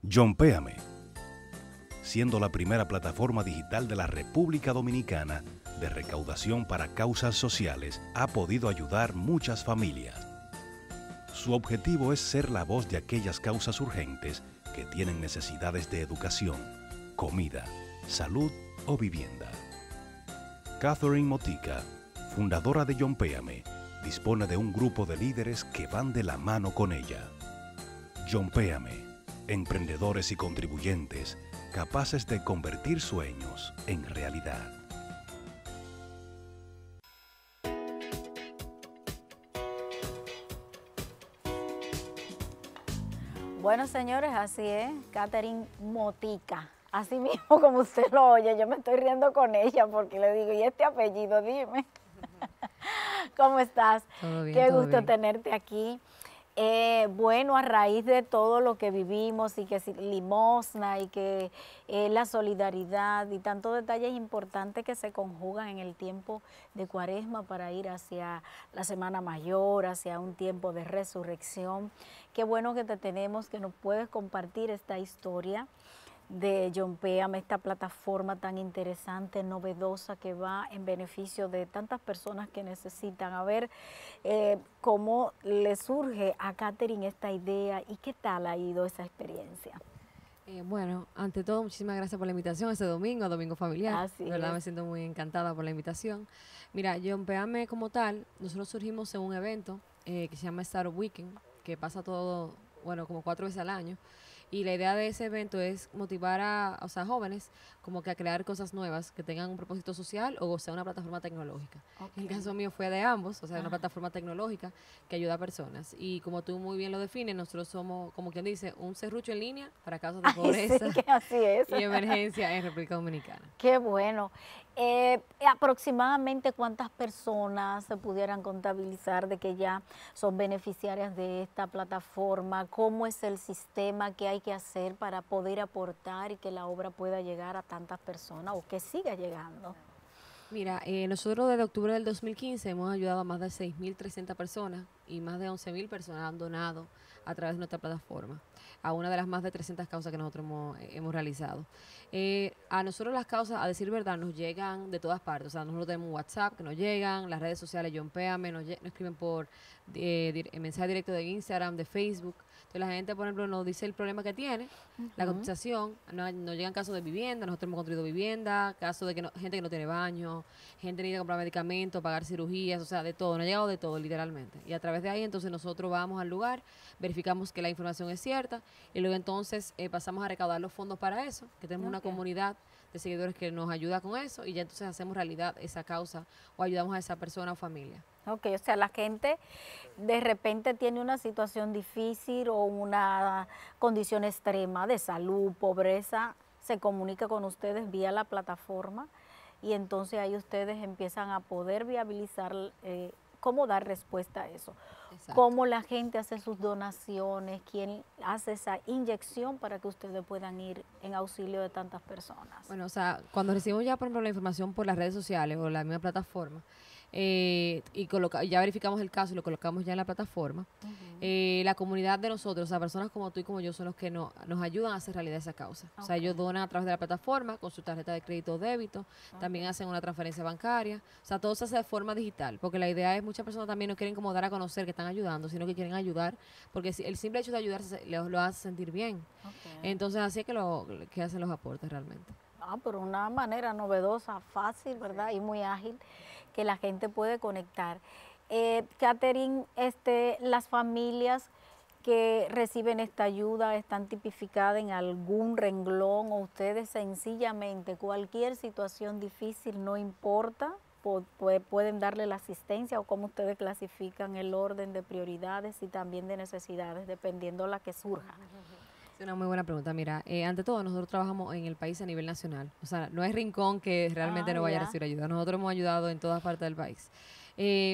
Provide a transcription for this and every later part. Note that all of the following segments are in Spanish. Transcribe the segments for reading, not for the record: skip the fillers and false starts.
Yompéame, siendo la primera plataforma digital de la República Dominicana de recaudación para causas sociales, ha podido ayudar muchas familias. Su objetivo es ser la voz de aquellas causas urgentes que tienen necesidades de educación, comida, salud o vivienda. Catherine Motica, fundadora de Yompéame, dispone de un grupo de líderes que van de la mano con ella. Yompéame, emprendedores y contribuyentes capaces de convertir sueños en realidad. Bueno, señores, así es, Catherine Motica. Así mismo como usted lo oye, yo me estoy riendo con ella porque le digo, ¿y este apellido? Dime. ¿Cómo estás? Todo bien, Qué todo gusto bien. tenerte aquí. Bueno, a raíz de todo lo que vivimos y que limosna y que la solidaridad y tantos detalles importantes que se conjugan en el tiempo de Cuaresma para ir hacia la Semana Mayor, hacia un tiempo de resurrección. Qué bueno que te tenemos, que nos puedes compartir esta historia de Yompéame, esta plataforma tan interesante, novedosa, que va en beneficio de tantas personas que necesitan. A ver cómo le surge a Catherine esta idea y qué tal ha ido esa experiencia. Bueno, ante todo, muchísimas gracias por la invitación este domingo, Domingo Familiar. Así De verdad es. me siento muy encantada por la invitación. Mira, Yompéame como tal, nosotros surgimos en un evento que se llama Startup Weekend, que pasa todo, bueno, como 4 veces al año. Y la idea de ese evento es motivar o sea, jóvenes como que a crear cosas nuevas que tengan un propósito social o sea una plataforma tecnológica. Okay. El caso mío fue de ambos, o sea, una plataforma tecnológica que ayuda a personas. Y como tú muy bien lo defines, nosotros somos, como quien dice, un serrucho en línea para casos de pobreza Sí, que así es. y emergencia en República Dominicana. Qué bueno. Aproximadamente cuántas personas se pudieran contabilizar de que ya son beneficiarias de esta plataforma, cómo es el sistema que hay que hacer para poder aportar y que la obra pueda llegar a tantas personas o que siga llegando. Mira, nosotros desde octubre del 2015 hemos ayudado a más de 6.300 personas y más de 11.000 personas han donado a través de nuestra plataforma a una de las más de 300 causas que nosotros hemos realizado. A nosotros las causas, a decir verdad, nos llegan de todas partes. O sea, nosotros tenemos un WhatsApp que nos llegan, las redes sociales Yompéame, nos escriben por mensaje directo de Instagram, de Facebook. Entonces la gente, por ejemplo, nos dice el problema que tiene, la cotización, nos llegan casos de vivienda, nosotros hemos construido vivienda, casos de que gente que no tiene baño, gente que necesita comprar medicamentos, pagar cirugías, o sea, de todo, nos ha llegado de todo, literalmente. Y a través de ahí, entonces, nosotros vamos al lugar, verificamos que la información es cierta, y luego entonces pasamos a recaudar los fondos para eso, que tenemos una comunidad de seguidores que nos ayuda con eso, y ya entonces hacemos realidad esa causa, o ayudamos a esa persona o familia. Ok, o sea, la gente de repente tiene una situación difícil o una condición extrema de salud, pobreza, se comunica con ustedes vía la plataforma y entonces ahí ustedes empiezan a poder viabilizar cómo dar respuesta a eso. Exacto. Cómo la gente hace sus donaciones, quién hace esa inyección para que ustedes puedan ir en auxilio de tantas personas. Bueno, o sea, cuando recibimos ya, por ejemplo, la información por las redes sociales o la misma plataforma, y ya verificamos el caso y lo colocamos ya en la plataforma, la comunidad de nosotros, o sea, personas como tú y como yo, son los que nos ayudan a hacer realidad esa causa. O sea, ellos donan a través de la plataforma con su tarjeta de crédito o débito, también hacen una transferencia bancaria, o sea, todo se hace de forma digital, porque la idea es, muchas personas también no quieren como dar a conocer que están ayudando, sino que quieren ayudar, porque el simple hecho de ayudar lo hace sentir bien. Entonces, así es que hacen los aportes realmente. Pero una manera novedosa, fácil, ¿verdad? Y muy ágil, que la gente puede conectar. Catherine, las familias que reciben esta ayuda están tipificadas en algún renglón o ustedes sencillamente cualquier situación difícil, no importa, pueden darle la asistencia o cómo ustedes clasifican el orden de prioridades y también de necesidades, dependiendo la que surja. Es una muy buena pregunta. Mira, ante todo, nosotros trabajamos en el país a nivel nacional. O sea, no hay rincón que realmente no vaya a recibir ayuda. Nosotros hemos ayudado en todas partes del país.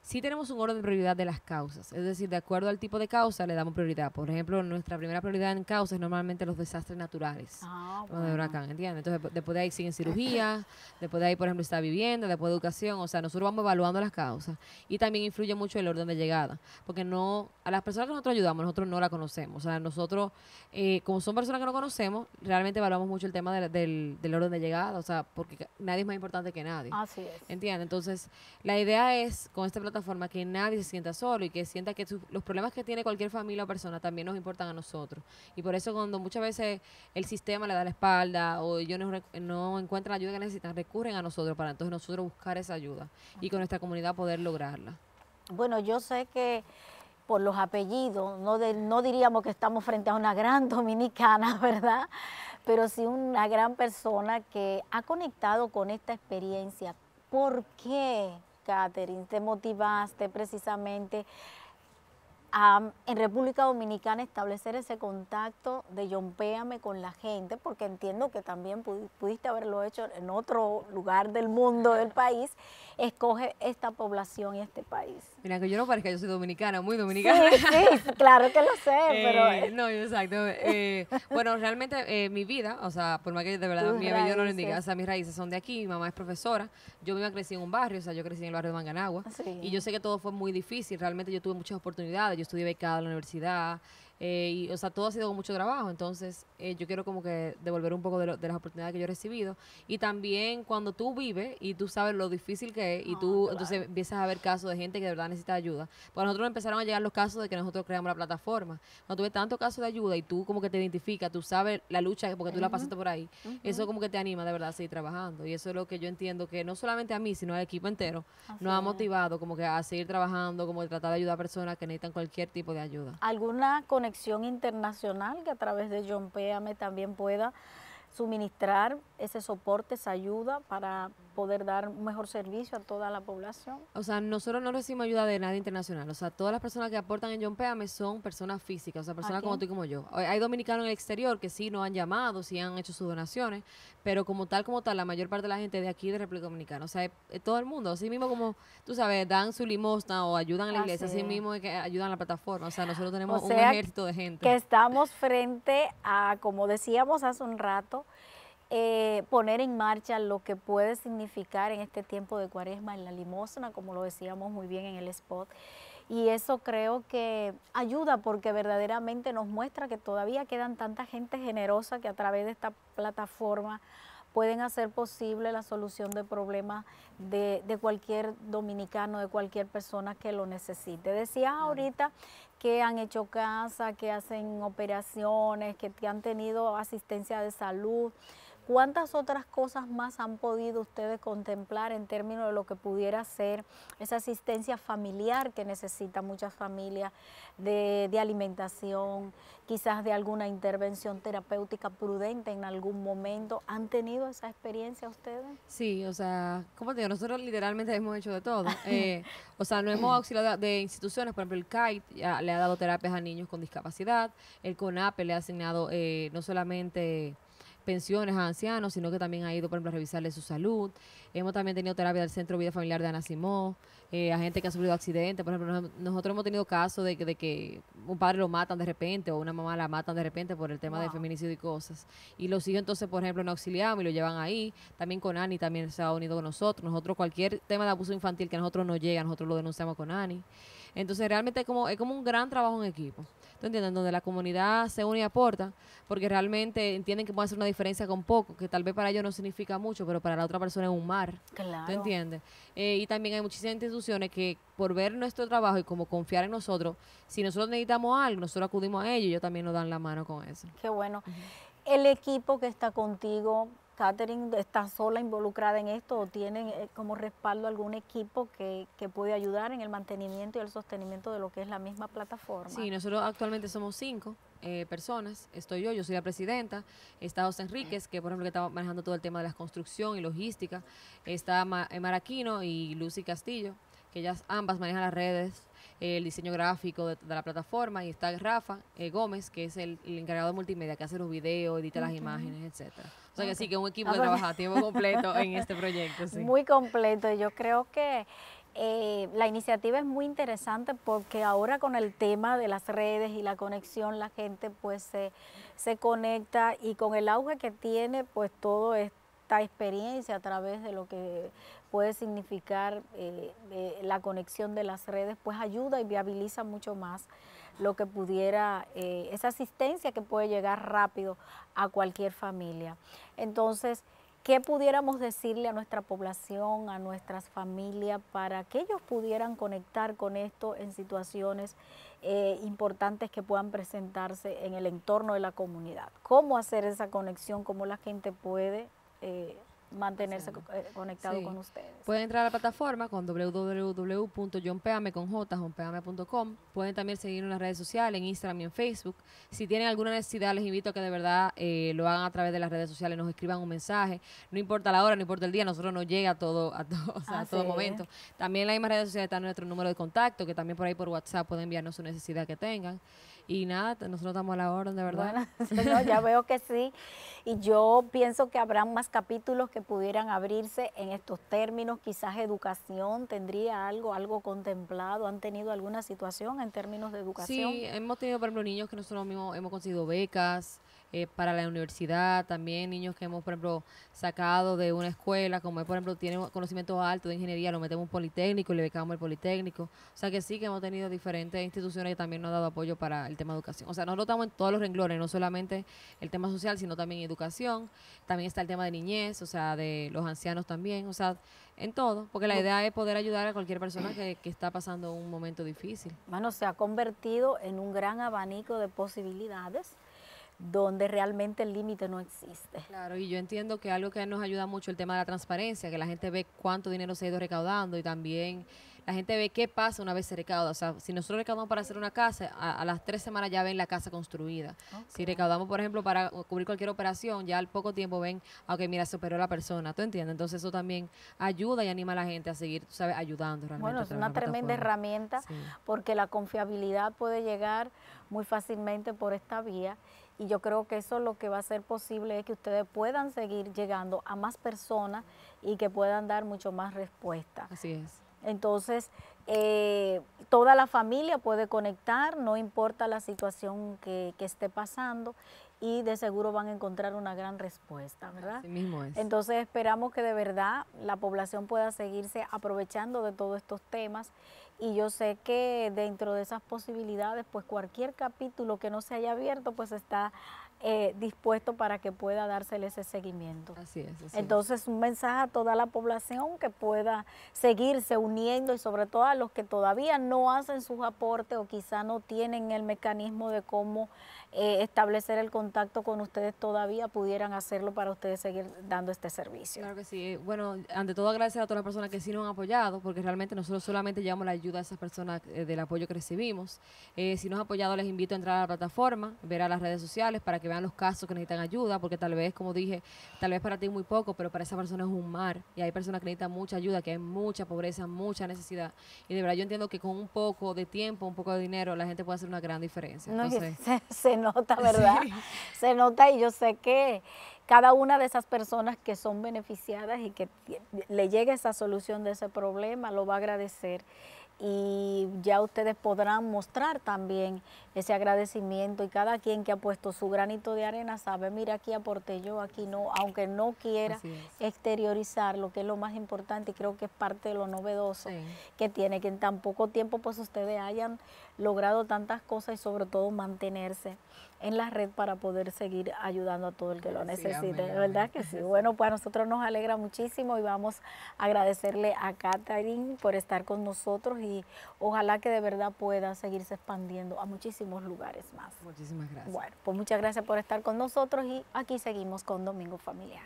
Sí tenemos un orden de prioridad de las causas, es decir, de acuerdo al tipo de causa le damos prioridad. Por ejemplo, nuestra primera prioridad en causa es normalmente los desastres naturales, los de huracán, ¿entiendes? Entonces, después de ahí siguen cirugía, después de ahí, por ejemplo, está vivienda, después de educación, o sea, nosotros vamos evaluando las causas y también influye mucho el orden de llegada, porque no, a las personas que nosotros ayudamos, nosotros no la conocemos, o sea, nosotros, como son personas que no conocemos, realmente evaluamos mucho el tema del orden de llegada, o sea, porque nadie es más importante que nadie. Así es. ¿Entiendes? Entonces, la idea es, con esta plataforma, que nadie se sienta solo y que sienta que los problemas que tiene cualquier familia o persona también nos importan a nosotros. Y por eso cuando muchas veces el sistema le da la espalda o ellos no encuentran la ayuda que necesitan, recurren a nosotros para entonces nosotros buscar esa ayuda y con nuestra comunidad poder lograrla. Bueno, yo sé que por los apellidos, no diríamos que estamos frente a una gran dominicana, ¿verdad? Pero sí una gran persona que ha conectado con esta experiencia. ¿Por qué, Catherine, te motivaste precisamente en República Dominicana establecer ese contacto de yompéame con la gente? Porque entiendo que también pudiste haberlo hecho en otro lugar del mundo, del país. Escoge esta población y este país. Mira, que yo no parezca, yo soy dominicana, muy dominicana. Sí, sí, claro que lo sé, pero... No, exacto. Bueno, realmente mi vida, o sea, por más que de verdad Tus mi apellido no lo indica, raíces. o sea, mis raíces son de aquí, mi mamá es profesora, yo misma crecí en un barrio, o sea, yo crecí en el barrio de Manganagua, Sí. y yo sé que todo fue muy difícil, realmente yo tuve muchas oportunidades, yo estudié becada en la universidad, y, o sea, todo ha sido con mucho trabajo, entonces yo quiero como que devolver un poco de las oportunidades que yo he recibido, y también cuando tú vives y tú sabes lo difícil que es, y tú claro. entonces empiezas a ver casos de gente que de verdad necesita ayuda, pues a nosotros nos empezaron a llegar los casos de que nosotros creamos la plataforma, cuando tuve tantos casos de ayuda y tú como que te identificas, tú sabes la lucha porque tú la pasaste por ahí, eso como que te anima de verdad a seguir trabajando, y eso es lo que yo entiendo que no solamente a mí, sino al equipo entero, Así nos ha es. motivado como que a seguir trabajando, como de tratar de ayudar a personas que necesitan cualquier tipo de ayuda. ¿Alguna conexión internacional que a través de Yompéame también pueda suministrar ese soporte, esa ayuda para poder dar un mejor servicio a toda la población? O sea, nosotros no recibimos ayuda de nadie internacional. O sea, todas las personas que aportan en Yompéame son personas físicas, o sea, personas Aquí. como tú y como yo. Hay dominicanos en el exterior que sí nos han llamado, sí han hecho sus donaciones, pero como tal, la mayor parte de la gente de aquí de República Dominicana. O sea, es todo el mundo. Así mismo como, tú sabes, dan su limosna o ayudan a la iglesia, así mismo es que ayudan a la plataforma. O sea, nosotros tenemos un ejército de gente. Que estamos frente a, como decíamos hace un rato, poner en marcha lo que puede significar en este tiempo de Cuaresma en la limosna, como lo decíamos muy bien en el spot. Y eso creo que ayuda porque verdaderamente nos muestra que todavía quedan tanta gente generosa que a través de esta plataforma pueden hacer posible la solución de problemas de cualquier dominicano, de cualquier persona que lo necesite. Decías ahorita que han hecho casa, que hacen operaciones, que han tenido asistencia de salud. ¿Cuántas otras cosas más han podido ustedes contemplar en términos de lo que pudiera ser esa asistencia familiar que necesitan muchas familias, de alimentación, quizás de alguna intervención terapéutica prudente en algún momento? ¿Han tenido esa experiencia ustedes? Sí, o sea, como te digo, nosotros literalmente hemos hecho de todo. O sea, nos hemos auxiliado de instituciones, por ejemplo, el CAIT ya le ha dado terapias a niños con discapacidad, el CONAPE le ha asignado no solamente pensiones a ancianos, sino que también ha ido, por ejemplo, a revisarle su salud. Hemos también tenido terapia del Centro de Vida Familiar de Ana Simó, a gente que ha sufrido accidentes. Por ejemplo, nosotros hemos tenido casos de que un padre lo matan de repente o una mamá la matan de repente por el tema de feminicidio y cosas. Y los hijos entonces, por ejemplo, nos auxiliamos y lo llevan ahí. También con Ani también se ha unido con nosotros. Nosotros cualquier tema de abuso infantil que a nosotros nos llega, nosotros lo denunciamos con Ani. Entonces realmente es como un gran trabajo en equipo. ¿Tú entiendes? Donde la comunidad se une y aporta, porque realmente entienden que puede hacer una diferencia con poco, que tal vez para ellos no significa mucho, pero para la otra persona es un mar. Claro. ¿Tú entiendes? Y también hay muchísimas instituciones que por ver nuestro trabajo y como confiar en nosotros, si nosotros necesitamos algo, nosotros acudimos a ellos y ellos también nos dan la mano con eso. Qué bueno. El equipo que está contigo, Catherine, ¿está sola involucrada en esto o tienen como respaldo algún equipo que puede ayudar en el mantenimiento y el sostenimiento de lo que es la misma plataforma? Sí, nosotros actualmente somos 5 personas. Estoy yo soy la presidenta. Está José Enríquez, que por ejemplo que está manejando todo el tema de la construcción y logística. Está Maraquino y Lucy Castillo, que ellas ambas manejan las redes, el diseño gráfico de la plataforma, y está Rafa Gómez, que es el encargado de multimedia, que hace los videos, edita las imágenes, etcétera. O sea que sí, que es un equipo que trabaja a tiempo completo en este proyecto. Sí. Muy completo. Yo creo que La iniciativa es muy interesante porque ahora con el tema de las redes y la conexión, la gente pues se conecta, y con el auge que tiene pues toda esta experiencia a través de lo que puede significar la conexión de las redes, pues ayuda y viabiliza mucho más lo que pudiera, esa asistencia que puede llegar rápido a cualquier familia. Entonces, ¿qué pudiéramos decirle a nuestra población, a nuestras familias, para que ellos pudieran conectar con esto en situaciones importantes que puedan presentarse en el entorno de la comunidad? ¿Cómo hacer esa conexión? ¿Cómo la gente puede mantenerse conectado con ustedes? Pueden entrar a la plataforma con www.johnpeame.com. Pueden también seguir en las redes sociales, en Instagram y en Facebook. Si tienen alguna necesidad, les invito a que de verdad lo hagan a través de las redes sociales, nos escriban un mensaje. No importa la hora, no importa el día, nosotros nos llega a todo momento. También en las mismas redes sociales está nuestro número de contacto, que también por ahí por WhatsApp pueden enviarnos su necesidad que tengan. Y nada, nosotros estamos a la orden, de verdad. Bueno, no, ya veo que sí. Y yo pienso que habrá más capítulos que pudieran abrirse en estos términos. Quizás educación tendría algo contemplado. ¿Han tenido alguna situación en términos de educación? Sí, hemos tenido, por ejemplo, niños que nosotros mismos hemos conseguido becas para la universidad, también niños que hemos, por ejemplo, sacado de una escuela, como por ejemplo, tiene conocimiento alto de ingeniería, lo metemos en un politécnico y le becamos el politécnico. O sea que sí, que hemos tenido diferentes instituciones que también nos han dado apoyo para el tema de educación. O sea, nosotros estamos en todos los renglones, no solamente el tema social, sino también educación. También está el tema de niñez, o sea, de los ancianos también, o sea, en todo, porque la idea es poder ayudar a cualquier persona que está pasando un momento difícil. Bueno, se ha convertido en un gran abanico de posibilidades donde realmente el límite no existe. Claro, y yo entiendo que algo que nos ayuda mucho es el tema de la transparencia, que la gente ve cuánto dinero se ha ido recaudando y también la gente ve qué pasa una vez se recauda. O sea, si nosotros recaudamos para hacer una casa, a las 3 semanas ya ven la casa construida. Okay. Si recaudamos, por ejemplo, para cubrir cualquier operación, ya al poco tiempo ven, ok, mira, se operó la persona, ¿tú entiendes? Entonces eso también ayuda y anima a la gente a seguir, tú sabes, ayudando realmente. Bueno, es una tremenda herramienta, sí, porque la confiabilidad puede llegar muy fácilmente por esta vía. Y yo creo que eso lo que va a ser posible es que ustedes puedan seguir llegando a más personas y que puedan dar mucho más respuesta. Así es. Entonces, toda la familia puede conectar, no importa la situación que esté pasando, y de seguro van a encontrar una gran respuesta, ¿verdad? Así mismo es. Entonces esperamos que de verdad la población pueda seguirse aprovechando de todos estos temas, y yo sé que dentro de esas posibilidades, pues cualquier capítulo que no se haya abierto, pues está dispuesto para que pueda dársele ese seguimiento. Así es. Entonces, un mensaje a toda la población que pueda seguirse uniendo, y sobre todo a los que todavía no hacen sus aportes o quizá no tienen el mecanismo de cómo establecer el contacto con ustedes, todavía pudieran hacerlo para ustedes seguir dando este servicio. Claro que sí. Bueno, ante todo agradecer a todas las personas que sí nos han apoyado, porque realmente nosotros solamente llevamos la ayuda a esas personas del apoyo que recibimos. Si nos han apoyado, les invito a entrar a la plataforma, ver a las redes sociales para que vean los casos que necesitan ayuda, porque tal vez, como dije, tal vez para ti es muy poco, pero para esa persona es un mar, y hay personas que necesitan mucha ayuda, que hay mucha pobreza, mucha necesidad, y de verdad yo entiendo que con un poco de tiempo, un poco de dinero, la gente puede hacer una gran diferencia. No, entonces, se nota, ¿verdad? Sí. Se nota, y yo sé que cada una de esas personas que son beneficiadas y que le llegue esa solución de ese problema lo va a agradecer. Y ya ustedes podrán mostrar también ese agradecimiento, y cada quien que ha puesto su granito de arena sabe, mira, aquí aporté yo, aquí no, aunque no quiera exteriorizar lo que es lo más importante, y creo que es parte de lo novedoso que tiene, que en tan poco tiempo pues ustedes hayan logrado tantas cosas, y sobre todo mantenerse en la red para poder seguir ayudando a todo el que lo necesite, de verdad que sí. Bueno, pues a nosotros nos alegra muchísimo, y vamos a agradecerle a Catherine por estar con nosotros, y ojalá que de verdad pueda seguirse expandiendo a muchísimos lugares más. Muchísimas gracias. Bueno, pues muchas gracias por estar con nosotros, y aquí seguimos con Domingo Familiar.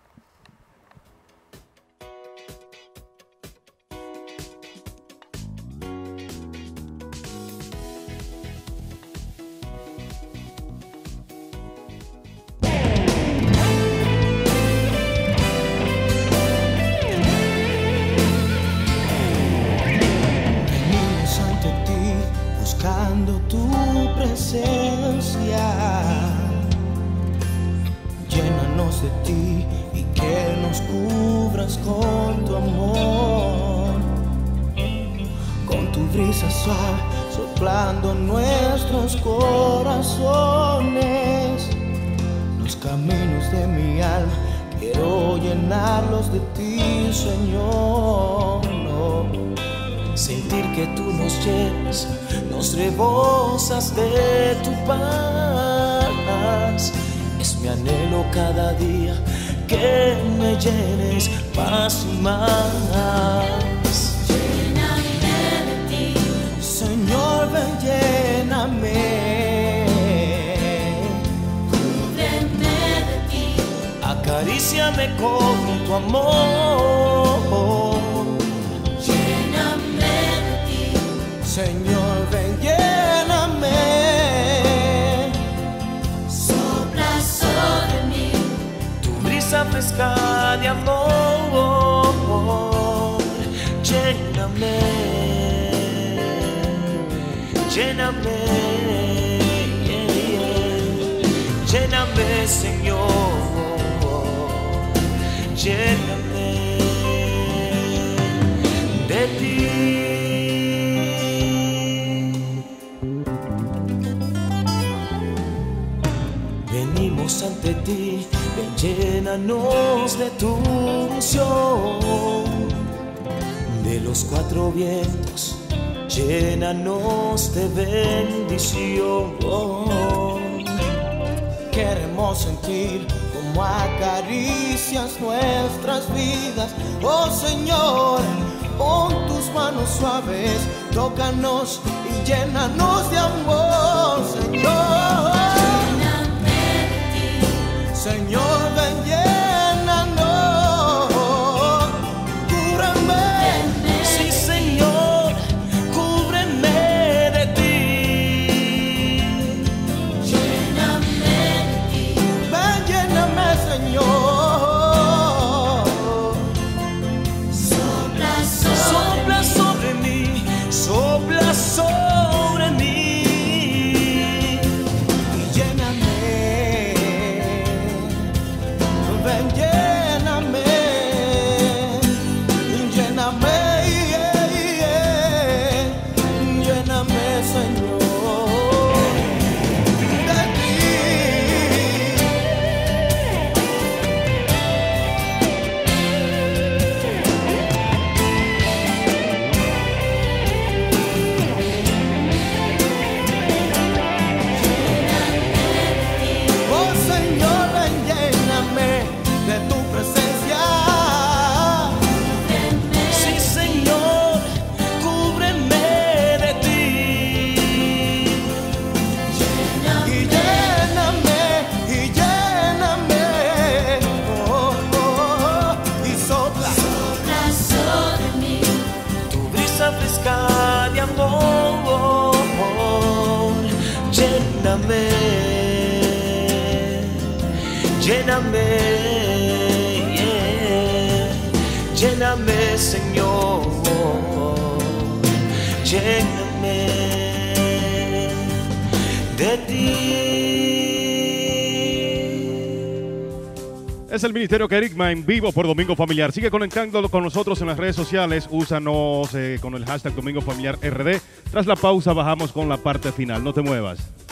Tu presencia, llénanos de ti y que nos cubras con tu amor. brisa suave soplando nuestros corazones. Los caminos de mi alma quiero llenarlos de ti, Señor. Sentir que tú nos llenas, nos rebosas de tu paz. Es mi anhelo cada día que me llenes más y más. Lléname de ti, Señor, ven, lléname. cúbreme de ti, Acaríciame con tu amor. lléname de ti, Señor, ven, lléname. sopla sobre mí, Tu brisa fresca de amor. Lléname, lléname, lléname, Señor. Lléname de ti. Venimos ante ti, ven, llénanos de tu unción. De los cuatro vientos, llénanos de bendición. Queremos sentir como acaricias nuestras vidas. Oh Señor, pon tus manos suaves, tócanos y llénanos de amor, Señor. lléname de ti, Señor, ven, llénanos, cúbreme. Sí, Señor, cúbreme de ti. lléname de ti, Ven, lléname, Señor. sopla sobre Sopla sobre mí, sopla sobre mí. Y lléname. Ven, lléname. Lléname, lléname, Señor. De ti. Oh Señor, ven, lléname de tu presencia. Sí, Señor, cúbreme de ti. Y lléname, oh, y sopla sobre mí, tu brisa fresca de amor. Lléname, lléname, lléname, Señor. Lléname de ti. Es el Ministerio Kerigma en vivo por Domingo Familiar. Sigue conectándolo con nosotros en las redes sociales. Úsanos con el hashtag Domingo Familiar RD. Tras la pausa bajamos con la parte final. No te muevas.